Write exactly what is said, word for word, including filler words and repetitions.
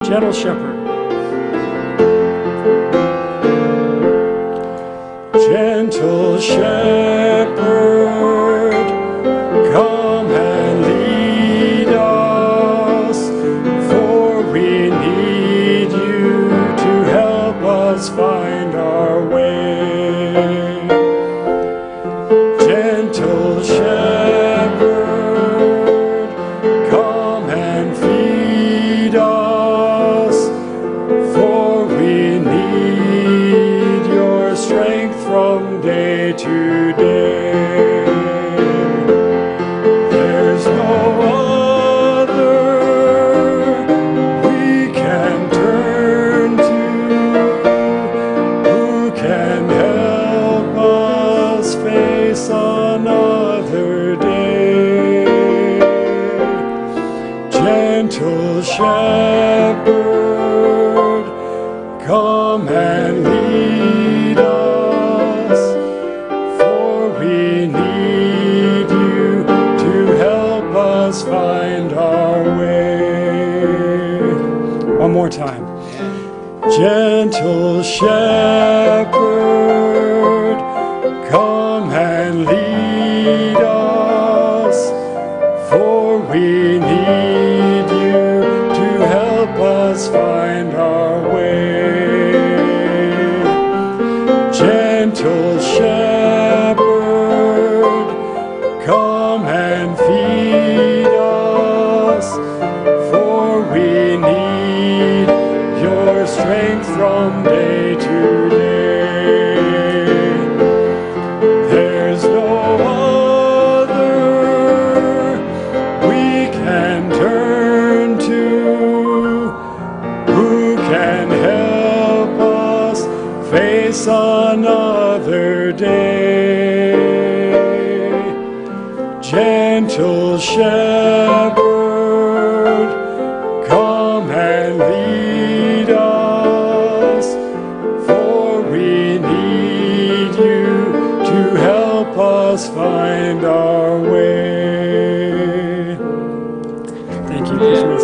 Gentle Shepherd. Gentle Shepherd, come and lead us, for we need you to help us find our way. Gentle Shepherd, come and feed us, for we need your strength from day to day. There's no other we can turn to who can help us face another day. Gentle Shepherd, come and lead us, for we need you to help us find our way. One more time. Gentle Shepherd, come and lead us, for we need you to help us find our way. Gentle Shepherd, come and feed us, for we need your strength from day to day. There's no other we can turn to who can help us face another day. Gentle Shepherd, come and lead us, for we need you to help us find our way. Thank you.